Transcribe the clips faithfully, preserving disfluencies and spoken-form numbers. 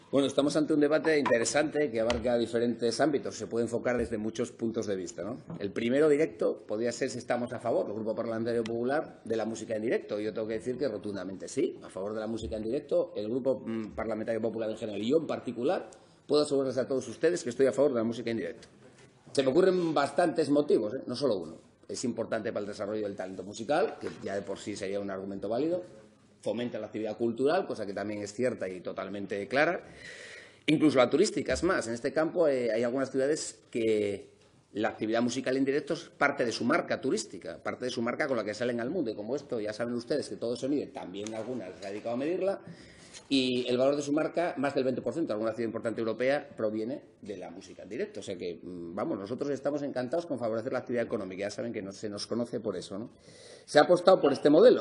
Bueno, estamos ante un debate interesante que abarca diferentes ámbitos. Se puede enfocar desde muchos puntos de vista, ¿no? El primero, directo, podría ser si estamos a favor, el Grupo Parlamentario Popular, de la música en directo. Yo tengo que decir que rotundamente sí, a favor de la música en directo. El Grupo Parlamentario Popular en general y yo en particular puedo asegurarles a todos ustedes que estoy a favor de la música en directo. Se me ocurren bastantes motivos, ¿eh? No solo uno. Es importante para el desarrollo del talento musical, que ya de por sí sería un argumento válido. Fomenta la actividad cultural, cosa que también es cierta y totalmente clara. Incluso la turística, es más, en este campo eh, hay algunas ciudades que la actividad musical en directo es parte de su marca turística, parte de su marca con la que salen al mundo. Y como esto, ya saben ustedes que todo se mide, también algunas se ha dedicado a medirla, y el valor de su marca, más del veinte por ciento de alguna ciudad importante europea, proviene de la música en directo. O sea que, vamos, nosotros estamos encantados con favorecer la actividad económica. Ya saben que no, se nos conoce por eso, ¿no? Se ha apostado por este modelo.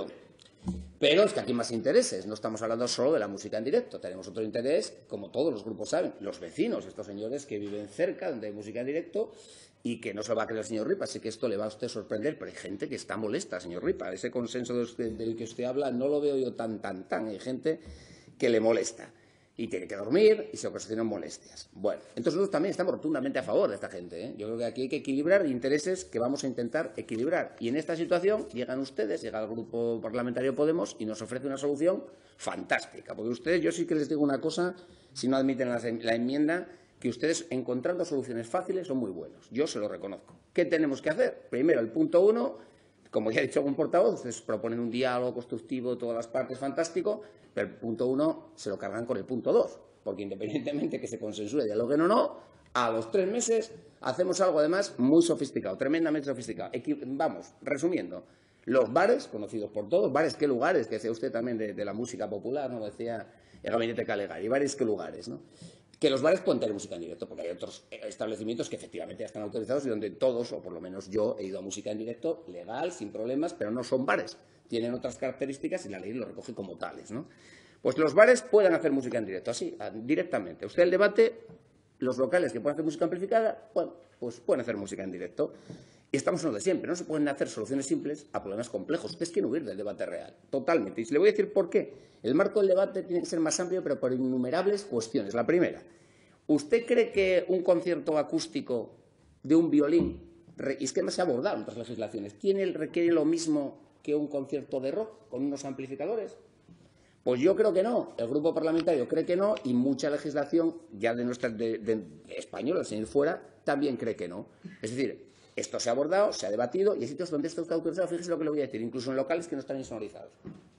Pero es que aquí hay más intereses, no estamos hablando solo de la música en directo, tenemos otro interés, como todos los grupos saben, los vecinos, estos señores que viven cerca donde hay música en directo y que no se lo va a creer el señor Ripa, así que esto le va a usted sorprender, pero hay gente que está molesta, señor Ripa, ese consenso del que usted habla no lo veo yo tan, tan, tan, hay gente que le molesta. Y tiene que dormir y se ocasionan molestias. Bueno, entonces nosotros también estamos rotundamente a favor de esta gente, ¿eh? Yo creo que aquí hay que equilibrar intereses que vamos a intentar equilibrar. Y en esta situación llegan ustedes, llega el Grupo Parlamentario Podemos y nos ofrece una solución fantástica. Porque ustedes, yo sí que les digo una cosa, si no admiten la, la enmienda, que ustedes encontrando soluciones fáciles son muy buenos. Yo se lo reconozco. ¿Qué tenemos que hacer? Primero, el punto uno, como ya ha dicho algún portavoz, ustedes proponen un diálogo constructivo, todas las partes, fantástico, pero el punto uno se lo cargan con el punto dos, porque independientemente que se consensúe, dialoguen o no, a los tres meses hacemos algo además muy sofisticado, tremendamente sofisticado. Equi Vamos, resumiendo, los bares, conocidos por todos, bares, ¿qué lugares? Que decía usted también de, de la música popular, ¿no? Decía el Gabinete Calegari, bares, ¿qué lugares? ¿No? Que los bares pueden tener música en directo, porque hay otros establecimientos que efectivamente ya están autorizados y donde todos, o por lo menos yo, he ido a música en directo legal, sin problemas, pero no son bares. Tienen otras características y la ley lo recoge como tales, ¿no? Pues los bares pueden hacer música en directo, así, directamente. Usted el debate, los locales que pueden hacer música amplificada, bueno, pues pueden hacer música en directo. Y estamos en lo de siempre, no se pueden hacer soluciones simples a problemas complejos. Ustedes quieren huir del debate real, totalmente. Y le voy a decir por qué. El marco del debate tiene que ser más amplio, pero por innumerables cuestiones. La primera, ¿usted cree que un concierto acústico de un violín, y es que no se ha abordado en otras legislaciones, ¿tiene, requiere lo mismo que un concierto de rock con unos amplificadores? Pues yo creo que no, el Grupo Parlamentario cree que no y mucha legislación ya de nuestra de, de, de española, sin ir fuera, también cree que no. Es decir, esto se ha abordado, se ha debatido y hay sitios donde esto está autorizado, fíjese lo que le voy a decir, incluso en locales que no están insonorizados.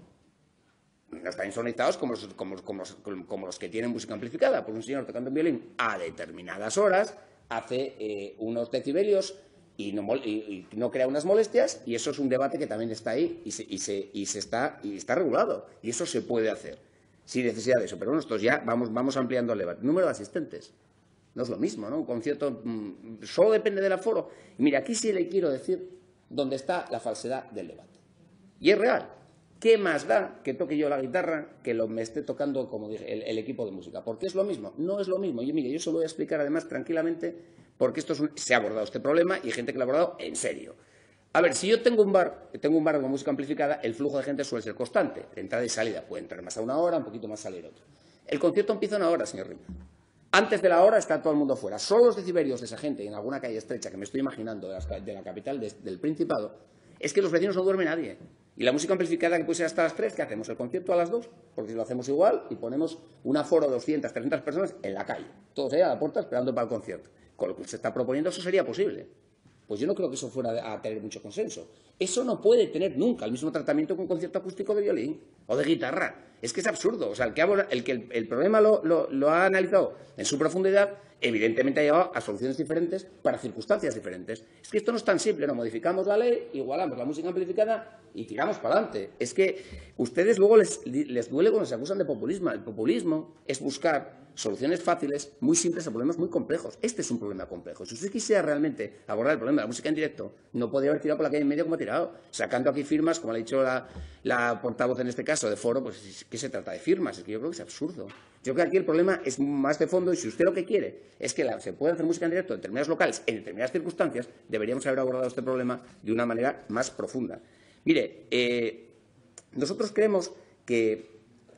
No están insonorizados como los, como, como, como los que tienen música amplificada, porque un señor tocando un violín a determinadas horas hace eh, unos decibelios y no, y, y no crea unas molestias, y eso es un debate que también está ahí y se, y se, y se está, y está regulado, y eso se puede hacer sin necesidad de eso. Pero bueno, nosotros ya vamos, vamos ampliando el debate. Número de asistentes. No es lo mismo, ¿no? Un concierto mmm, solo depende del aforo. Y mira, aquí sí le quiero decir dónde está la falsedad del debate. Y es real. ¿Qué más da que toque yo la guitarra que lo, me esté tocando, como dije, el, el equipo de música? ¿Por qué es lo mismo? No es lo mismo. Y mire, yo se lo voy a explicar además tranquilamente porque esto es un, se ha abordado este problema y hay gente que lo ha abordado en serio. A ver, si yo tengo un bar, tengo un bar con música amplificada, el flujo de gente suele ser constante, de entrada y salida. Puede entrar más a una hora, un poquito más salir otro. El concierto empieza a una hora, señor Rima. Antes de la hora está todo el mundo fuera. Solo los decibelios de esa gente en alguna calle estrecha que me estoy imaginando de la, de la capital de, del Principado, es que los vecinos no duerme nadie. Y la música amplificada que puede ser hasta las tres, ¿qué hacemos? ¿El concierto a las dos? Porque si lo hacemos igual y ponemos un aforo de doscientas, trescientas personas en la calle. Todos ahí a la puerta esperando para el concierto. Con lo que se está proponiendo, eso sería posible. Pues yo no creo que eso fuera a tener mucho consenso. Eso no puede tener nunca el mismo tratamiento que un concierto acústico de violín o de guitarra. Es que es absurdo. O sea, el que, ha, el, que el, el problema lo, lo, lo ha analizado en su profundidad, evidentemente ha llegado a soluciones diferentes para circunstancias diferentes. Es que esto no es tan simple, no modificamos la ley, igualamos la música amplificada y tiramos para adelante. Es que ustedes luego les, les duele cuando se acusan de populismo. El populismo es buscar soluciones fáciles, muy simples a problemas muy complejos. Este es un problema complejo. Si usted quisiera realmente abordar el problema de la música en directo, no podría haber tirado por la calle en medio como ha tirado, sacando aquí firmas, como le ha dicho la, la portavoz en este caso de Foro, pues ¿qué se trata de firmas? Es que yo creo que es absurdo. Yo creo que aquí el problema es más de fondo y si usted lo que quiere es que la, se pueda hacer música en directo en determinados locales, en determinadas circunstancias, deberíamos haber abordado este problema de una manera más profunda. Mire, eh, nosotros creemos que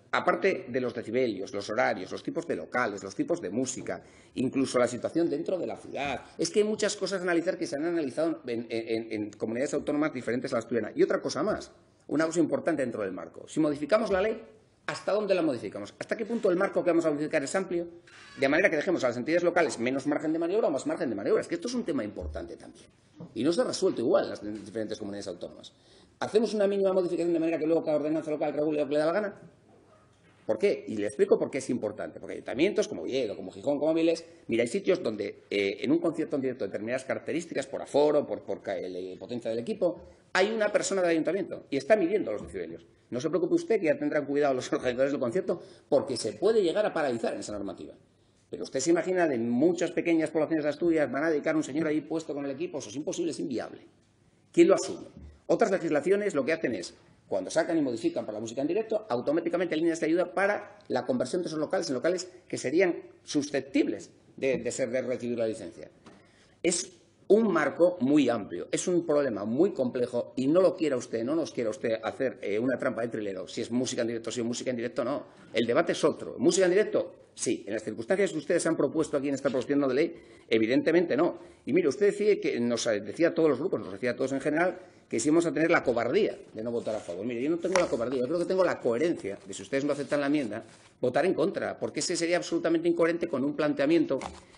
aparte de los decibelios, los horarios, los tipos de locales, los tipos de música, incluso la situación dentro de la ciudad, es que hay muchas cosas a analizar que se han analizado en, en, en comunidades autónomas diferentes a la asturiana. Y otra cosa más, una cosa importante dentro del marco. Si modificamos la ley, ¿hasta dónde la modificamos? ¿Hasta qué punto el marco que vamos a modificar es amplio? De manera que dejemos a las entidades locales menos margen de maniobra o más margen de maniobra. Es que esto es un tema importante también. Y no se ha resuelto igual en las diferentes comunidades autónomas. ¿Hacemos una mínima modificación de manera que luego cada ordenanza local regule lo que le da la gana? ¿Por qué? Y le explico por qué es importante. Porque ayuntamientos como Oviedo, como Gijón, como Avilés, mira, hay sitios donde eh, en un concierto en directo determinadas características, por aforo, por, por la potencia del equipo, hay una persona del ayuntamiento y está midiendo los decibelios. No se preocupe usted, que ya tendrán cuidado los organizadores del concierto, porque se puede llegar a paralizar en esa normativa. Pero usted se imagina, de muchas pequeñas poblaciones de Asturias van a dedicar a un señor ahí puesto con el equipo. Eso es imposible, es inviable. ¿Quién lo asume? Otras legislaciones lo que hacen es, cuando sacan y modifican para la música en directo, automáticamente líneas de ayuda para la conversión de esos locales en locales que serían susceptibles de, de ser de recibir la licencia. Es un marco muy amplio, es un problema muy complejo y no lo quiera usted, no nos quiera usted hacer eh, una trampa de trilero, si es música en directo, si es música en directo, no. El debate es otro. ¿Música en directo? Sí. En las circunstancias que ustedes han propuesto aquí en esta proposición de ley, evidentemente no. Y mire, usted decía que nos decía a todos los grupos, nos decía a todos en general, que si íbamos a tener la cobardía de no votar a favor. Mire, yo no tengo la cobardía, yo creo que tengo la coherencia de, si ustedes no aceptan la enmienda, votar en contra, porque ese sería absolutamente incoherente con un planteamiento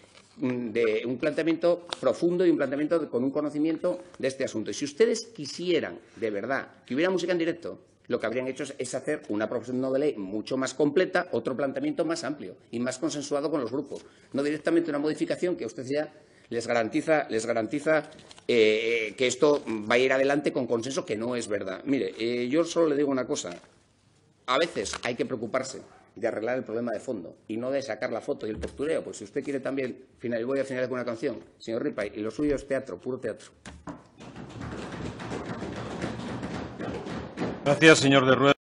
de un planteamiento profundo y un planteamiento de, con un conocimiento de este asunto. Y si ustedes quisieran, de verdad, que hubiera música en directo, lo que habrían hecho es, es hacer una proposición no de ley mucho más completa, otro planteamiento más amplio y más consensuado con los grupos. No directamente una modificación que a ustedes ya les garantiza, les garantiza eh, que esto va a ir adelante con consenso, que no es verdad. Mire, eh, yo solo le digo una cosa. A veces hay que preocuparse de arreglar el problema de fondo y no de sacar la foto y el postureo. Pues si usted quiere también, final, voy a finalizar con una canción, señor Ripay, y lo suyo es teatro, puro teatro. Gracias, señor de Rueda.